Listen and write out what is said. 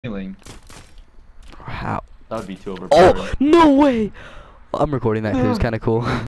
Healing. How? That would be too overpowered. Oh, no way! I'm recording that because it was kind of cool.